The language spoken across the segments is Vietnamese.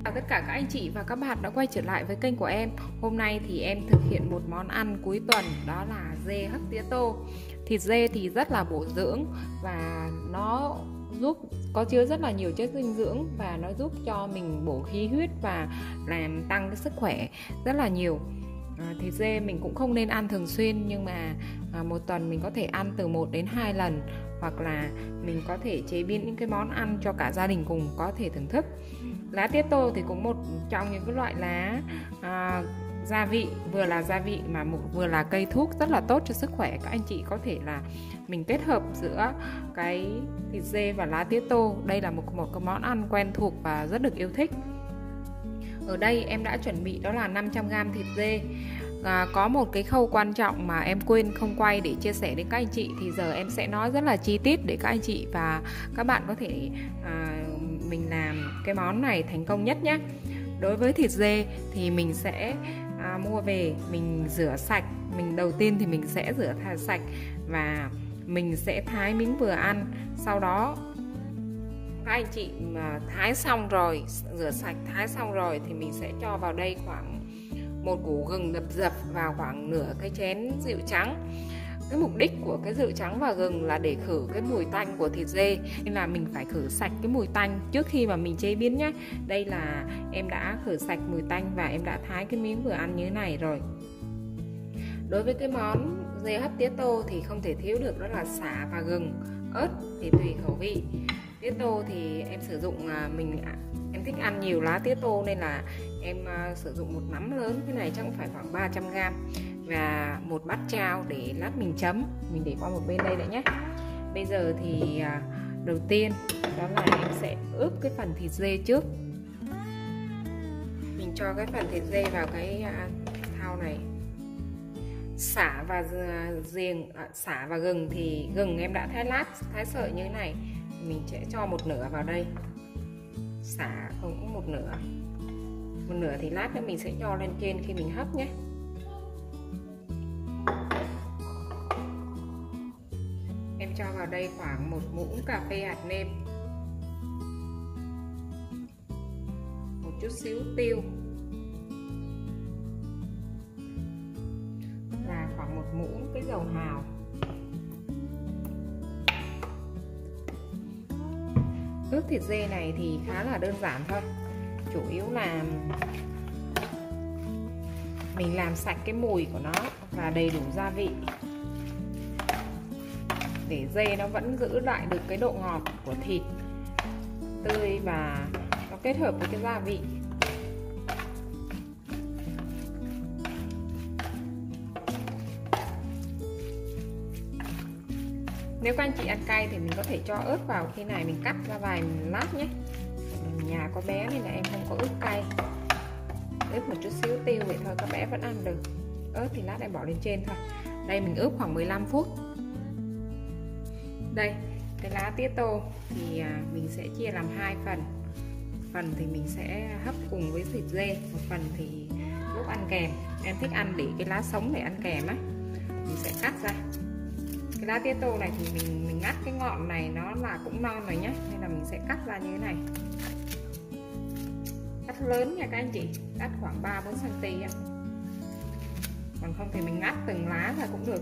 Chào tất cả các anh chị và các bạn đã quay trở lại với kênh của em. Hôm nay thì em thực hiện một món ăn cuối tuần, đó là dê hấp tía tô. Thịt dê thì rất là bổ dưỡng và nó giúp có chứa rất là nhiều chất dinh dưỡng, và nó giúp cho mình bổ khí huyết và làm tăng cái sức khỏe rất là nhiều. Thịt dê mình cũng không nên ăn thường xuyên, nhưng mà một tuần mình có thể ăn từ 1 đến 2 lần, hoặc là mình có thể chế biến những cái món ăn cho cả gia đình cùng có thể thưởng thức. Lá tía tô thì cũng một trong những cái loại lá gia vị, vừa là gia vị mà vừa là cây thuốc rất là tốt cho sức khỏe. Các anh chị có thể là mình kết hợp giữa cái thịt dê và lá tía tô. Đây là một cái món ăn quen thuộc và rất được yêu thích. Ở đây em đã chuẩn bị đó là 500g thịt dê. Có một cái khâu quan trọng mà em quên không quay để chia sẻ đến các anh chị, thì giờ em sẽ nói rất là chi tiết để các anh chị và các bạn có thể mình làm cái món này thành công nhất nhé. Đối với thịt dê thì mình sẽ mua về, mình rửa sạch. Đầu tiên thì mình sẽ rửa sạch và mình sẽ thái miếng vừa ăn. Sau đó các anh chị mà thái xong rồi, rửa sạch thái xong rồi thì mình sẽ cho vào đây khoảng một củ gừng đập dập vào khoảng nửa cái chén rượu trắng. Cái mục đích của cái rượu trắng và gừng là để khử cái mùi tanh của thịt dê, nên là mình phải khử sạch cái mùi tanh trước khi mà mình chế biến nhé. Đây là em đã khử sạch mùi tanh và em đã thái cái miếng vừa ăn như thế này rồi. Đối với cái món dê hấp tía tô thì không thể thiếu được đó là sả và gừng. Ớt thì tùy khẩu vị. Tía tô thì em sử dụng em thích ăn nhiều lá tía tô nên là em sử dụng một nắm lớn, cái này chắc cũng phải khoảng 300g, và một bát chao để lát mình chấm. Mình để qua một bên đây đã nhé. Bây giờ thì đầu tiên đó là em sẽ ướp cái phần thịt dê trước. Mình cho cái phần thịt dê vào cái thau này. Sả và gừng thì gừng em đã thái sợi như thế này, mình sẽ cho một nửa vào đây. Sả cũng một nửa thì lát nữa mình sẽ cho lên trên khi mình hấp nhé. Em cho vào đây khoảng 1 muỗng cà phê hạt nêm, một chút xíu tiêu và khoảng 1 muỗng cái dầu hào. Ướp thịt dê này thì khá là đơn giản thôi, chủ yếu là mình làm sạch cái mùi của nó và đầy đủ gia vị để dê nó vẫn giữ lại được cái độ ngọt của thịt tươi và nó kết hợp với cái gia vị. Nếu các anh chị ăn cay thì mình có thể cho ớt vào khi này, mình cắt ra vài lát nhé. Nhà có bé nên là em không có ớt cay. Ướp một chút xíu tiêu vậy thôi, các bé vẫn ăn được. Ớt thì lát em bỏ lên trên thôi. Đây mình ướp khoảng 15 phút. Đây, cái lá tía tô thì mình sẽ chia làm 2 phần. Phần thì mình sẽ hấp cùng với thịt dê, một phần thì lúc ăn kèm. Em thích ăn để cái lá sống để ăn kèm á. Mình sẽ cắt ra. Cái lá tía tô này thì mình ngắt cái ngọn này nó là cũng non rồi nhé, nên là mình sẽ cắt ra như thế này. Cắt lớn nha các anh chị, cắt khoảng 3-4 cm á. Còn không thì mình ngắt từng lá ra cũng được.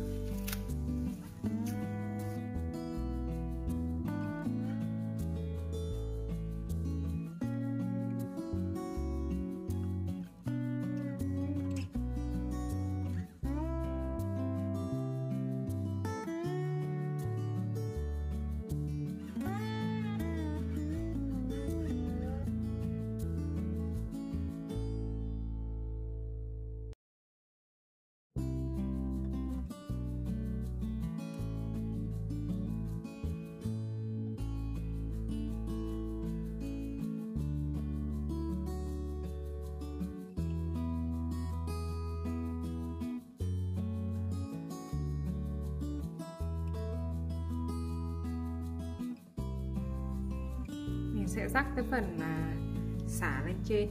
Sẽ rắc cái phần xả lên trên.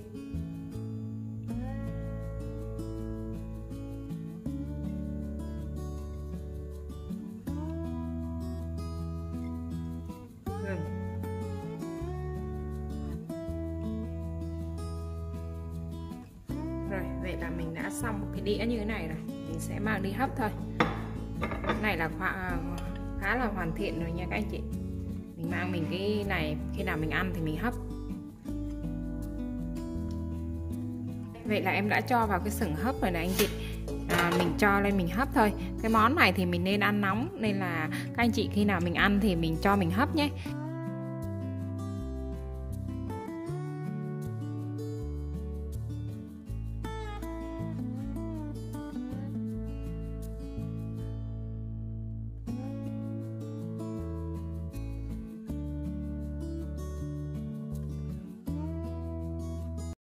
Vậy là mình đã xong một cái đĩa như thế này rồi, mình sẽ mang đi hấp thôi. Cái này là khá là hoàn thiện rồi nha các anh chị. Mình mang mình cái này khi nào mình ăn thì mình hấp. Vậy là em đã cho vào cái sừng hấp rồi này anh chị. Mình cho lên mình hấp thôi. Cái món này thì mình nên ăn nóng, nên là các anh chị khi nào mình ăn thì mình cho mình hấp nhé.